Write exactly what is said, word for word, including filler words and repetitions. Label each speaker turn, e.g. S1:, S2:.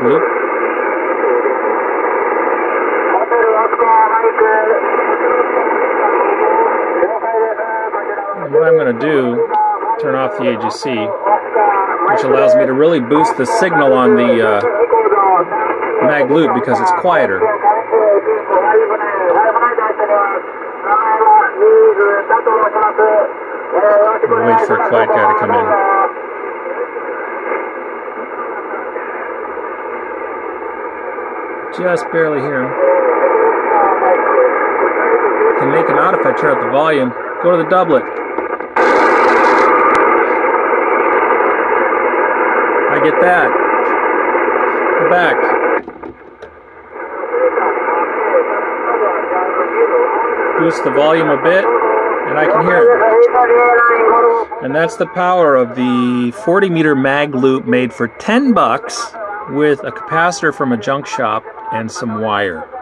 S1: loop. And what I'm going to do, turn off the A G C, which allows me to really boost the signal on the uh, mag loop because it's quieter. We'll wait for a quiet guy to come in. Just barely hear him. Can make it out if I turn up the volume. Go to the doublet. I get that. Go back. Boost the volume a bit, and I can hear it. And that's the power of the forty meter mag loop made for ten bucks with a capacitor from a junk shop and some wire.